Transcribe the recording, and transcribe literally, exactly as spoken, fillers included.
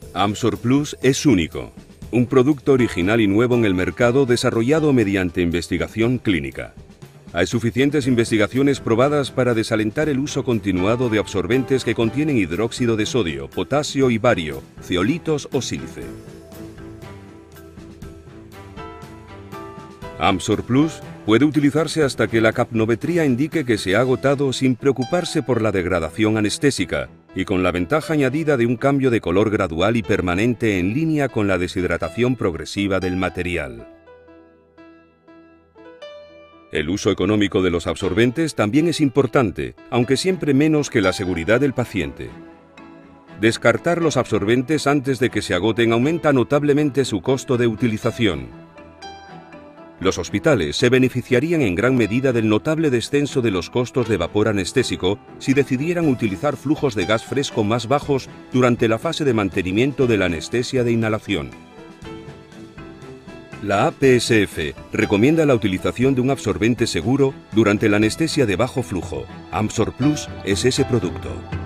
Amsor Plus es único, un producto original y nuevo en el mercado desarrollado mediante investigación clínica. Hay suficientes investigaciones probadas para desalentar el uso continuado de absorbentes que contienen hidróxido de sodio, potasio y bario, zeolitos o sílice. Amsor Plus puede utilizarse hasta que la capnometría indique que se ha agotado sin preocuparse por la degradación anestésica y con la ventaja añadida de un cambio de color gradual y permanente en línea con la deshidratación progresiva del material. El uso económico de los absorbentes también es importante, aunque siempre menos que la seguridad del paciente. Descartar los absorbentes antes de que se agoten aumenta notablemente su costo de utilización. Los hospitales se beneficiarían en gran medida del notable descenso de los costos de vapor anestésico si decidieran utilizar flujos de gas fresco más bajos durante la fase de mantenimiento de la anestesia de inhalación. La A P S F recomienda la utilización de un absorbente seguro durante la anestesia de bajo flujo. Amsor Plus es ese producto.